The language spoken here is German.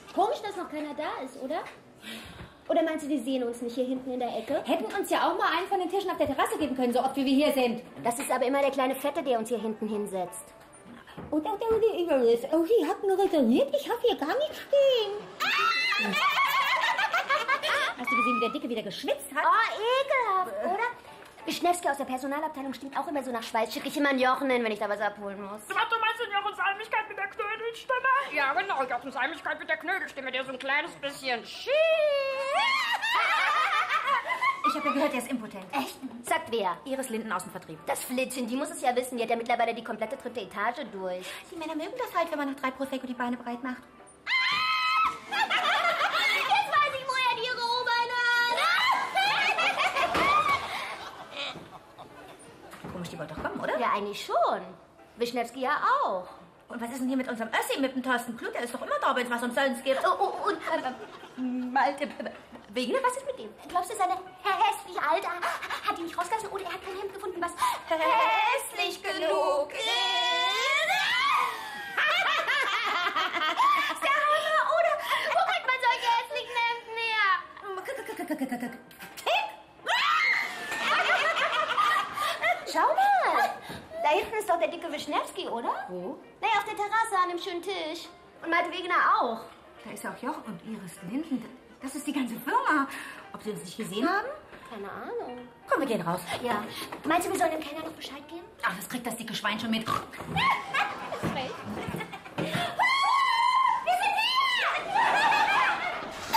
Komisch, dass noch keiner da ist, oder? Oder meinst du, wir sehen uns nicht hier hinten in der Ecke? Hätten uns ja auch mal einen von den Tischen auf der Terrasse geben können, so oft wie wir hier sind. Das ist aber immer der kleine Fette, der uns hier hinten hinsetzt. Und auch der Iberis. Oh, Sie hatten reserviert? Ich habe hier gar nicht stehen. Hast du gesehen, wie der Dicke wieder geschwitzt hat? Oh, ekelhaft, oder? Wischnewski aus der Personalabteilung stinkt auch immer so nach Schweiß. Schicke ich immer einen Jochen hin, wenn ich da was abholen muss. Du meinst den Jochens Einigkeit mit der Knödelstimme? Ja, genau, Jochens Einigkeit mit der Knödelstimme, der so ein kleines bisschen schief. Ich habe ja gehört, er ist impotent. Echt? Sagt wer? Iris Linden aus dem Vertrieb. Das Flittchen, die muss es ja wissen. Die hat ja mittlerweile die komplette 3. Etage durch. Die Männer mögen das halt, wenn man nach 3 Prosecco die Beine breit macht. Jetzt weiß ich, woher die ihre Rohbeine hat. Komisch, die wollte doch kommen, oder? Ja, eigentlich schon. Wischnewski ja auch. Und was ist denn hier mit unserem Össi, mit dem Thorsten Kluth? Der ist doch immer da, wenn es was umsonst gibt. Und Malte, Wegener, was ist mit ihm? glaubst du, seine hässliche Alte hat ihn nicht rausgelassen oder er hat kein Hemd gefunden, was Hässlich genug ist. ist der Hammer, oder? Wo kriegt man solche hässlichen Hemden her? Schau mal, da hinten ist doch der dicke Wischnewski, oder? Wo? Naja, auf der Terrasse an dem schönen Tisch. Und Malte Wegener auch. Da ist ja auch Jochen und Iris Linden. Das ist die ganze Firma. Ob sie uns nicht gesehen haben? Keine Ahnung. Komm, wir gehen raus. Ja. Meinst du, wir sollen dem Kellner noch Bescheid geben? Ach, das kriegt das dicke Schwein schon mit. Das ist recht.